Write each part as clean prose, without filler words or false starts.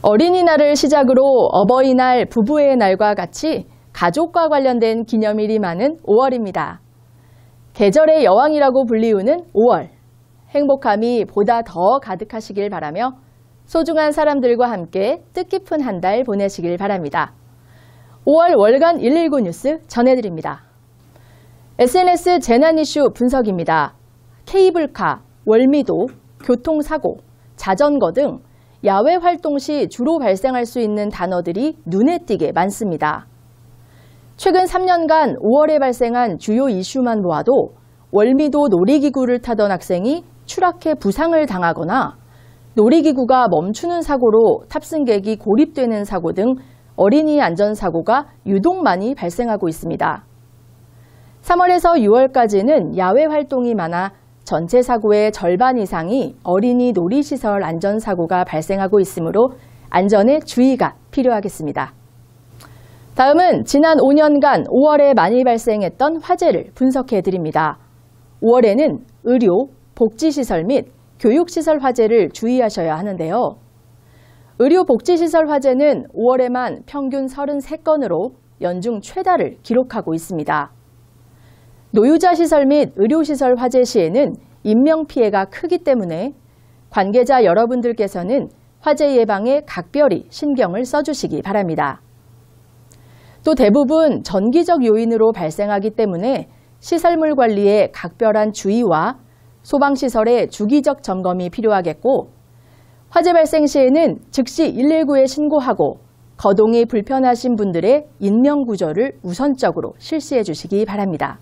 어린이날을 시작으로 어버이날, 부부의 날과 같이 가족과 관련된 기념일이 많은 5월입니다. 계절의 여왕이라고 불리우는 5월. 행복함이 보다 더 가득하시길 바라며 소중한 사람들과 함께 뜻깊은 한 달 보내시길 바랍니다. 5월 월간 119 뉴스 전해드립니다. SNS 재난 이슈 분석입니다. 케이블카, 월미도, 교통사고, 자전거 등 야외 활동 시 주로 발생할 수 있는 단어들이 눈에 띄게 많습니다. 최근 3년간 5월에 발생한 주요 이슈만 모아도 월미도 놀이기구를 타던 학생이 추락해 부상을 당하거나 놀이기구가 멈추는 사고로 탑승객이 고립되는 사고 등 어린이 안전사고가 유독 많이 발생하고 있습니다. 3월에서 6월까지는 야외 활동이 많아 전체 사고의 절반 이상이 어린이 놀이시설 안전사고가 발생하고 있으므로 안전에 주의가 필요하겠습니다. 다음은 지난 5년간 5월에 많이 발생했던 화재를 분석해드립니다. 5월에는 의료, 복지시설 및 교육시설 화재를 주의하셔야 하는데요. 의료 복지시설 화재는 5월에만 평균 33건으로 연중 최다를 기록하고 있습니다. 노유자 시설 및 의료시설 화재 시에는 인명피해가 크기 때문에 관계자 여러분들께서는 화재 예방에 각별히 신경을 써주시기 바랍니다. 또 대부분 전기적 요인으로 발생하기 때문에 시설물 관리에 각별한 주의와 소방시설의 주기적 점검이 필요하겠고, 화재 발생 시에는 즉시 119에 신고하고 거동이 불편하신 분들의 인명구조를 우선적으로 실시해 주시기 바랍니다.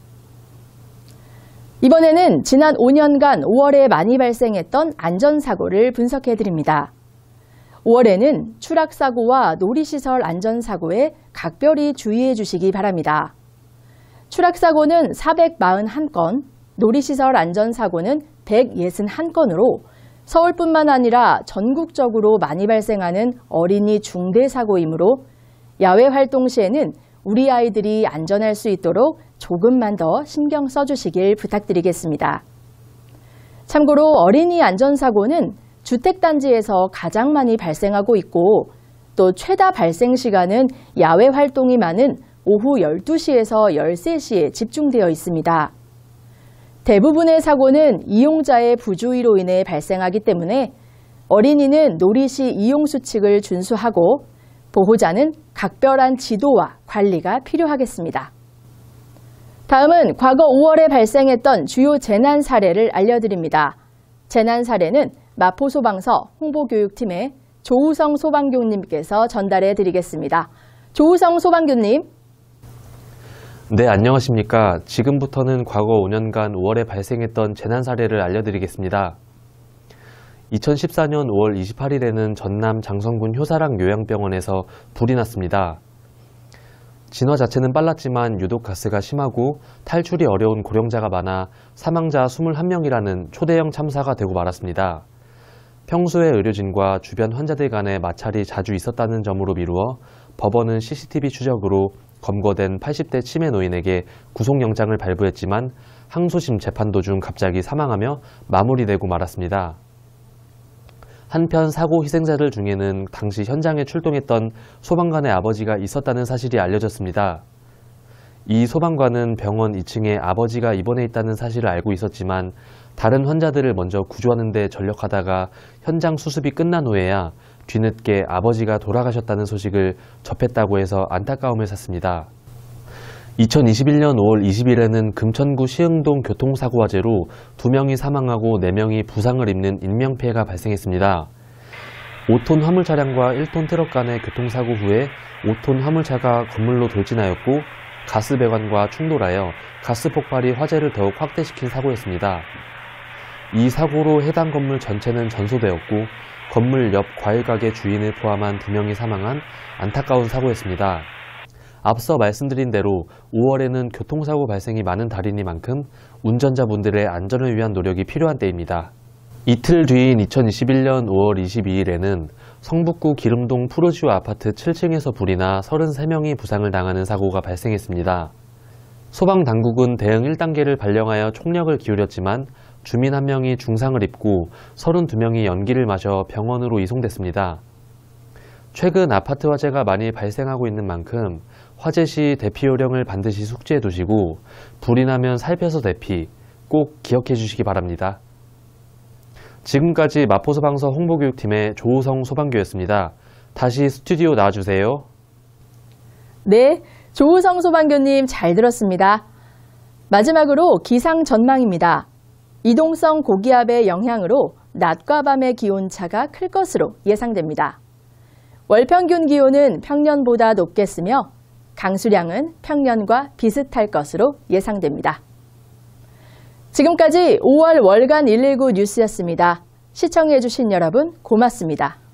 이번에는 지난 5년간 5월에 많이 발생했던 안전사고를 분석해드립니다. 5월에는 추락사고와 놀이시설 안전사고에 각별히 주의해 주시기 바랍니다. 추락사고는 441건, 놀이시설 안전사고는 161건으로 서울뿐만 아니라 전국적으로 많이 발생하는 어린이 중대사고이므로 야외 활동 시에는 우리 아이들이 안전할 수 있도록 조금만 더 신경 써주시길 부탁드리겠습니다. 참고로 어린이 안전사고는 주택단지에서 가장 많이 발생하고 있고, 또 최다 발생 시간은 야외 활동이 많은 오후 12시에서 13시에 집중되어 있습니다. 대부분의 사고는 이용자의 부주의로 인해 발생하기 때문에 어린이는 놀이시 이용 수칙을 준수하고 보호자는 각별한 지도와 관리가 필요하겠습니다. 다음은 과거 5월에 발생했던 주요 재난 사례를 알려드립니다. 재난 사례는 마포소방서 홍보교육팀의 조우성 소방교님께서 전달해 드리겠습니다. 조우성 소방교님. 네, 안녕하십니까. 지금부터는 과거 5년간 5월에 발생했던 재난 사례를 알려드리겠습니다. 2014년 5월 28일에는 전남 장성군 효사랑 요양병원에서 불이 났습니다. 진화 자체는 빨랐지만 유독 가스가 심하고 탈출이 어려운 고령자가 많아 사망자 21명이라는 초대형 참사가 되고 말았습니다. 평소에 의료진과 주변 환자들 간의 마찰이 자주 있었다는 점으로 미루어 법원은 CCTV 추적으로 검거된 80대 치매 노인에게 구속영장을 발부했지만 항소심 재판 도중 갑자기 사망하며 마무리되고 말았습니다. 한편 사고 희생자들 중에는 당시 현장에 출동했던 소방관의 아버지가 있었다는 사실이 알려졌습니다. 이 소방관은 병원 2층에 아버지가 입원해 있다는 사실을 알고 있었지만 다른 환자들을 먼저 구조하는 데 전력하다가 현장 수습이 끝난 후에야 뒤늦게 아버지가 돌아가셨다는 소식을 접했다고 해서 안타까움을 샀습니다. 2021년 5월 20일에는 금천구 시흥동 교통사고 화재로 2명이 사망하고 4명이 부상을 입는 인명피해가 발생했습니다. 5톤 화물 차량과 1톤 트럭 간의 교통사고 후에 5톤 화물차가 건물로 돌진하였고 가스 배관과 충돌하여 가스 폭발이 화재를 더욱 확대시킨 사고였습니다. 이 사고로 해당 건물 전체는 전소되었고 건물 옆 과일가게 주인을 포함한 2명이 사망한 안타까운 사고였습니다. 앞서 말씀드린 대로 5월에는 교통사고 발생이 많은 달이니만큼 운전자분들의 안전을 위한 노력이 필요한 때입니다. 이틀 뒤인 2021년 5월 22일에는 성북구 기름동 푸르지오 아파트 7층에서 불이 나 33명이 부상을 당하는 사고가 발생했습니다. 소방당국은 대응 1단계를 발령하여 총력을 기울였지만 주민 1명이 중상을 입고 32명이 연기를 마셔 병원으로 이송됐습니다. 최근 아파트 화재가 많이 발생하고 있는 만큼 화재 시 대피 요령을 반드시 숙지해 두시고 불이 나면 살펴서 대피 꼭 기억해 주시기 바랍니다. 지금까지 마포소방서 홍보교육팀의 조우성 소방교였습니다. 다시 스튜디오 나와주세요. 네, 조우성 소방교님 잘 들었습니다. 마지막으로 기상 전망입니다. 이동성 고기압의 영향으로 낮과 밤의 기온차가 클 것으로 예상됩니다. 월 평균 기온은 평년보다 높겠으며 강수량은 평년과 비슷할 것으로 예상됩니다. 지금까지 5월 월간 119 뉴스였습니다. 시청해주신 여러분 고맙습니다.